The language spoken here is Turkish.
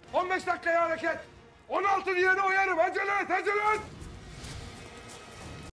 15 dakikaya hareket. 16 diyene uyarım. Acele et, acele et.